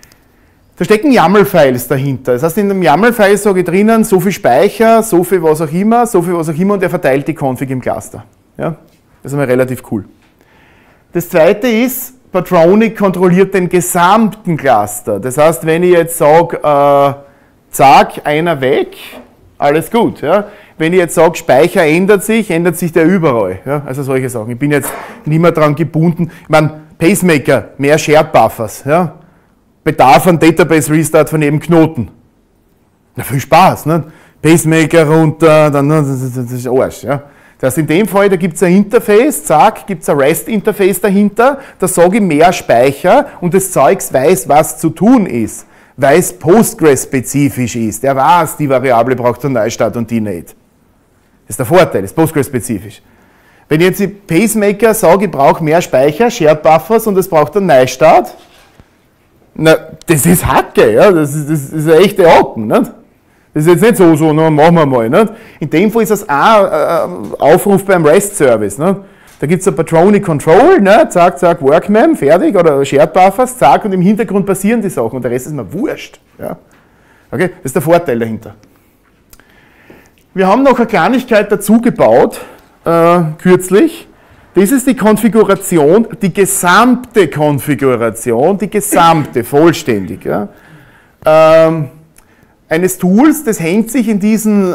da stecken YAML-Files dahinter. Das heißt, in einem YAML-File sage ich drinnen, so viel Speicher, so viel was auch immer, und er verteilt die Config im Cluster. Ja? Das ist einmal relativ cool. Das zweite ist, Patroni kontrolliert den gesamten Cluster. Das heißt, wenn ich jetzt sage, zack, einer weg, alles gut. Ja? Wenn ich jetzt sage, Speicher ändert sich der überall. Ja? Also solche Sachen. Ich bin jetzt nicht mehr daran gebunden. Ich meine, Pacemaker, mehr Shared Buffers. Ja? Bedarf an Database Restart von jedem Knoten. Na, viel Spaß. Ne? Pacemaker runter, dann das ist Arsch. Ja? Das heißt, in dem Fall, da gibt es ein Interface, zack, gibt es ein REST-Interface dahinter, da sage ich mehr Speicher und das Zeugs weiß, was zu tun ist, weil es Postgres-spezifisch ist. Der weiß, die Variable braucht einen Neustart und die nicht. Das ist der Vorteil, das ist Postgres-spezifisch. Wenn ich jetzt die Pacemaker sage, ich brauche mehr Speicher, Shared Buffers und es braucht einen Neustart, na, das ist Hacke, ja? Das ist eine echte Haken. Nicht? Das ist jetzt nicht so, na, machen wir mal. Nicht? In dem Fall ist das auch ein Aufruf beim REST-Service. Nicht? Da gibt es ein Patroni Control, ne? Zack, zack, Workman, fertig, oder Shared Buffers, zack, und im Hintergrund passieren die Sachen und der Rest ist mir wurscht. Ja? Okay? Das ist der Vorteil dahinter. Wir haben noch eine Kleinigkeit dazu gebaut, kürzlich. Das ist die Konfiguration, die gesamte Konfiguration, die gesamte, vollständig. Ja? Eines Tools, das hängt sich in diesen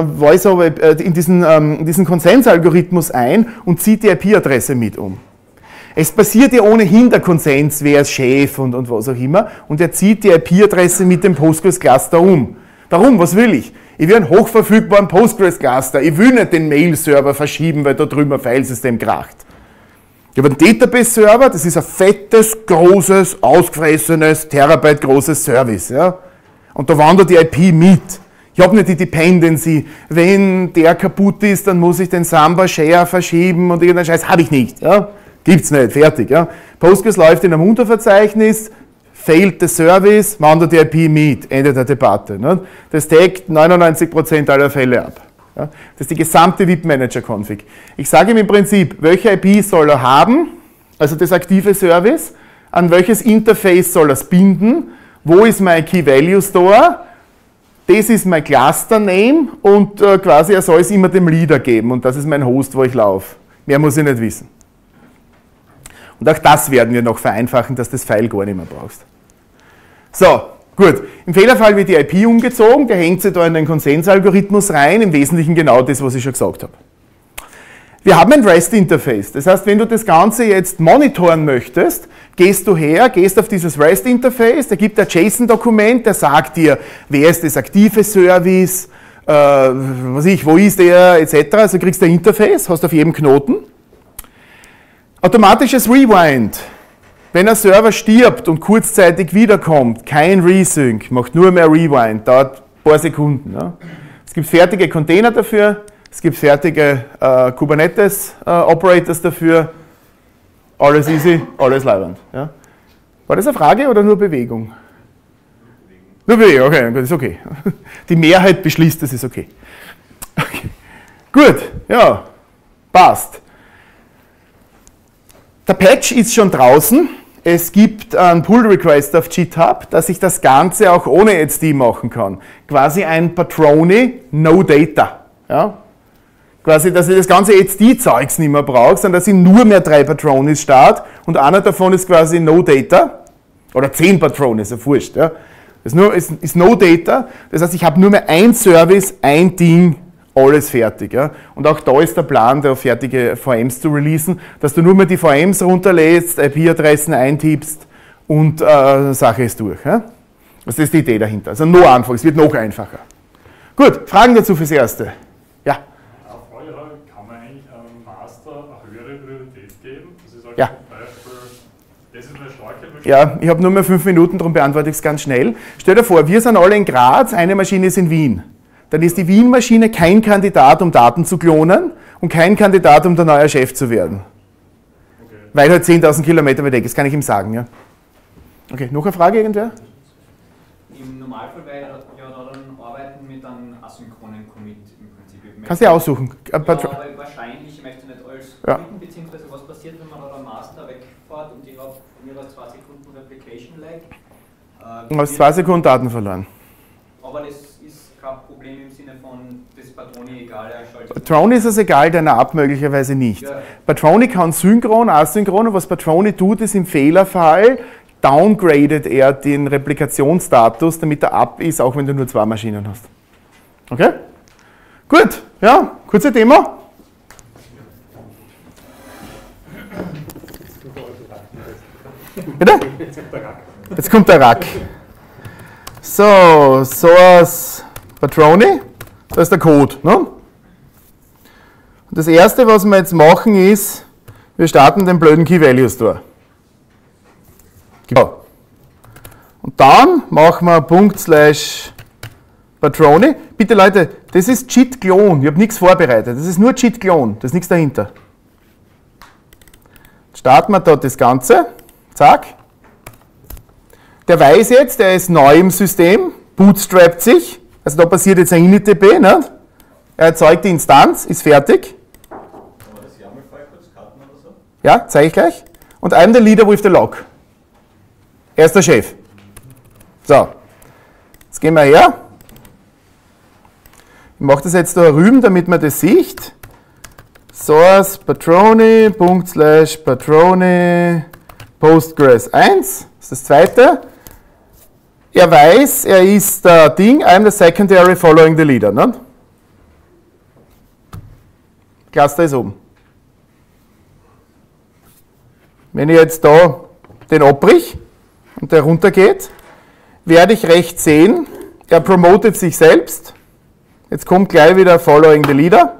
diesen Konsensalgorithmus ein und zieht die IP-Adresse mit um. Es passiert ja ohnehin der Konsens, wer ist Chef und was auch immer, und er zieht die IP-Adresse mit dem Postgres-Cluster um. Warum? Was will ich? Ich will einen hochverfügbaren Postgres-Cluster. Ich will nicht den Mail-Server verschieben, weil da drüben ein Filesystem kracht. Ich habe einen Database-Server, das ist ein fettes, großes, ausgefressenes, Terabyte großes Service. Ja? Und da wandert die IP mit. Ich habe nicht die Dependency. Wenn der kaputt ist, dann muss ich den Samba-Share verschieben und irgendeinen Scheiß habe ich nicht. Ja? Gibt's nicht, fertig. Ja? Postgres läuft in einem Unterverzeichnis, failed the service, wandert die IP mit, Ende der Debatte. Ne? Das deckt 99% aller Fälle ab. Ja? Das ist die gesamte VIP-Manager-Config. Ich sage ihm im Prinzip, welche IP soll er haben, also das aktive Service, an welches Interface soll er es binden, wo ist mein Key-Value-Store, das ist mein Cluster-Name und quasi er soll es immer dem Leader geben und das ist mein Host, wo ich laufe. Mehr muss ich nicht wissen. Und auch das werden wir noch vereinfachen, dass du das File gar nicht mehr brauchst. So, gut. Im Fehlerfall wird die IP umgezogen, der hängt sich da in den Konsensalgorithmus rein, im Wesentlichen genau das, was ich schon gesagt habe. Wir haben ein REST-Interface, das heißt, wenn du das Ganze jetzt monitoren möchtest, gehst du her, gehst auf dieses REST-Interface, da gibt ein JSON-Dokument, der sagt dir, wer ist das aktive Service, wo ist der, etc. Also du kriegst ein Interface, hast auf jedem Knoten. Automatisches Rewind. Wenn ein Server stirbt und kurzzeitig wiederkommt, kein Resync, macht nur mehr Rewind, dauert ein paar Sekunden. Ja. Es gibt fertige Container dafür, es gibt fertige Kubernetes-Operators dafür, alles easy, alles leibend. Ja. War das eine Frage oder nur Bewegung? Nur Bewegung, okay, das ist okay. Die Mehrheit beschließt, das ist okay. Gut, ja, passt. Der Patch ist schon draußen. Es gibt einen Pull-Request auf GitHub, dass ich das Ganze auch ohne etcd machen kann. Quasi ein Patroni No Data. Ja? Quasi, dass ich das ganze HT-Zeugs nicht mehr brauche, sondern dass ich nur mehr 3 Patronis starte und einer davon ist quasi No Data oder 10 Patronis, ja wurscht. Ja. Das ist No Data, das heißt, ich habe nur mehr ein Service, ein Ding, alles fertig. Ja. Und auch da ist der Plan, da fertige VMs zu releasen, dass du nur mehr die VMs runterlädst, IP-Adressen eintippst und Sache ist durch. Ja. Das ist die Idee dahinter. Also noch einfach, es wird noch einfacher. Gut, Fragen dazu fürs Erste? Ja? Kann man eigentlich einem Master eine höhere Priorität geben? Das ist ja. Zum Beispiel, das ist eine starke Möglichkeit. Ja, ich habe nur mehr 5 Minuten, darum beantworte ich es ganz schnell. Stell dir vor, wir sind alle in Graz, eine Maschine ist in Wien. Dann ist die Wien-Maschine kein Kandidat, um Daten zu klonen und kein Kandidat, um der neue Chef zu werden. Okay. Weil halt 10.000 Kilometer weit weg ist, kann ich ihm sagen. Ja? Okay, noch eine Frage irgendwer? Im Normalfall wäre ja da dann Arbeiten mit einem asynchronen Commit im Prinzip. Kannst du dir aussuchen. Ja, aber wahrscheinlich, ich möchte nicht alles committen, beziehungsweise was passiert, wenn man da den Master wegfährt und ich habe mir da 2 Sekunden Replication lag. Du hast 2 Sekunden Daten verloren. Aber das ist kein Problem im Sinne von, das Patroni egal, Patroni ist es egal, der Ab möglicherweise nicht. Ja. Patroni kann synchron, asynchron und was Patroni tut, ist im Fehlerfall downgradet er den Replikationsstatus, damit er ab ist, auch wenn du nur 2 Maschinen hast. Okay? Gut, ja, kurze Demo. Bitte? Jetzt kommt der Rack. So, Source Patroni, da ist der Code. Ne? Und das erste, was wir jetzt machen, ist, wir starten den blöden Key-Value Store. Genau. Und dann machen wir /Patroni. Bitte Leute, das ist Cheat-Clone. Ich habe nichts vorbereitet. Das ist nur Cheat-Clone. Da ist nichts dahinter. Starten wir dort das Ganze. Zack. Der weiß jetzt, der ist neu im System, bootstrappt sich. Also da passiert jetzt ein initdb. Ne? Er erzeugt die Instanz, ist fertig. Ja, zeige ich gleich. Und I'm the leader with the log. Er ist der Chef. So, jetzt gehen wir her. Ich mache das jetzt da rüben, damit man das sieht. Source Patroni, /Patroni, Postgres 1, das ist das zweite. Er weiß, er ist der Ding, I'm the secondary following the leader. Ne? Cluster ist oben. Wenn ich jetzt da den abbrich und der runtergeht, werde ich rechts sehen, er promotet sich selbst. Jetzt kommt gleich wieder following the leader.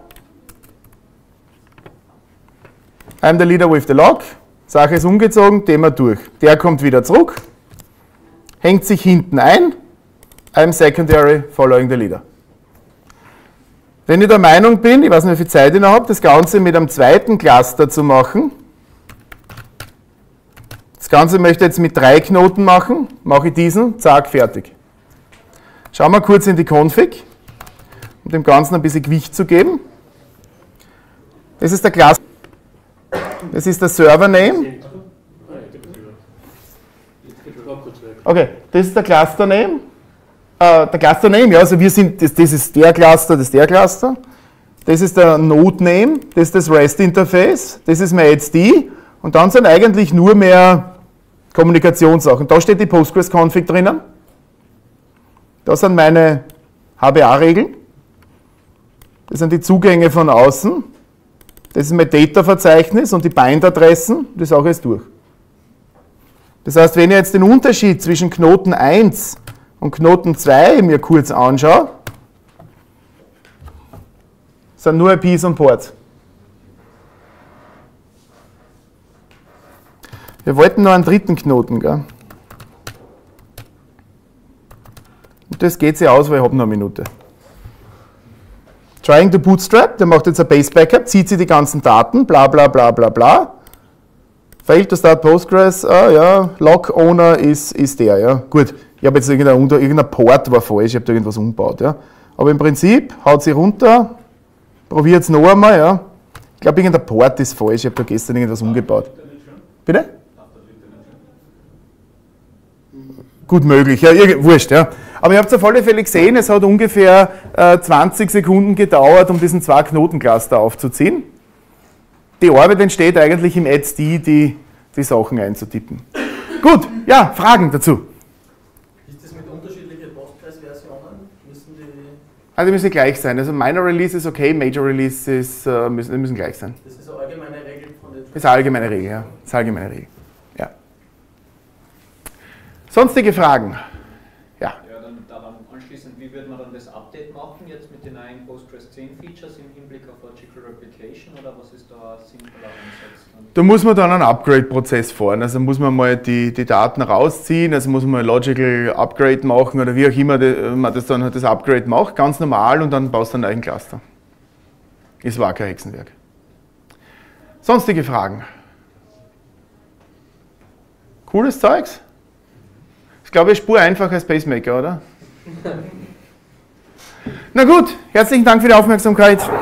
I'm the leader with the log. Sache ist umgezogen, Thema durch. Der kommt wieder zurück, hängt sich hinten ein. I'm secondary following the leader. Wenn ich der Meinung bin, ich weiß nicht, wie viel Zeit ich noch habe, das Ganze mit einem zweiten Cluster zu machen. Das Ganze möchte ich jetzt mit 3 Knoten machen, mache ich diesen, zack, fertig. Schauen wir kurz in die Config, um dem Ganzen ein bisschen Gewicht zu geben. Das ist der Cluster. Das ist der Server Name. Okay, das ist der Cluster Name. Der Cluster Name, ja, also wir sind, das ist der Cluster, das ist der Cluster. Das ist der Node Name, das ist das REST Interface, das ist mein HD. Und dann sind eigentlich nur mehr Kommunikationssachen. Da steht die Postgres-Config drinnen. Da sind meine HBA-Regeln. Das sind die Zugänge von außen. Das ist mein Data-Verzeichnis und die Bind-Adressen. Das ist auch jetzt durch. Das heißt, wenn ich jetzt den Unterschied zwischen Knoten 1 und Knoten 2 mir kurz anschaue, sind nur IPs und Ports. Wir wollten noch einen dritten Knoten, gell? Und das geht sich aus, weil ich habe noch eine Minute. Trying to bootstrap, der macht jetzt ein Base Backup, zieht sich die ganzen Daten, bla bla bla bla bla. Failed to start Postgres, ja, Log Owner ist der, ja. Gut, ich habe jetzt irgendein Port war falsch, ich habe da irgendwas umgebaut, ja. Aber im Prinzip haut sie runter, probiert es noch einmal, ja. Ich glaube, irgendein Port ist falsch, ich habe da gestern irgendwas umgebaut. Bitte? Gut möglich, ja, wurscht, ja. Aber ihr habt es auf alle Fälle gesehen, es hat ungefähr 20 Sekunden gedauert, um diesen 2-Knoten-Cluster aufzuziehen. Die Arbeit entsteht eigentlich im ADD, die Sachen einzutippen. Gut, ja, Fragen dazu? Ist das mit unterschiedlichen Postgres-Versionen? Also die müssen gleich sein. Also Minor Release ist okay, Major Release müssen gleich sein. Das ist eine allgemeine Regel von den... Das ist eine allgemeine Regel, ja. Das ist eine allgemeine Regel. Ja. Sonstige Fragen? Ja. Ja, dann daran anschließend, wie wird man dann das Update machen, jetzt mit den neuen Postgres 10 Features im Hinblick auf Logical Replication, oder was ist da sinnvoller Ansatz? Da muss man dann einen Upgrade-Prozess fahren. Also muss man mal die Daten rausziehen, also muss man ein Logical Upgrade machen oder wie auch immer man das dann das Upgrade macht, ganz normal, und dann baust du einen neuen Cluster. Es war kein Hexenwerk. Sonstige Fragen? Cooles Zeugs? Ich glaube, Spur einfacher als Pacemaker, oder? Na gut, herzlichen Dank für die Aufmerksamkeit.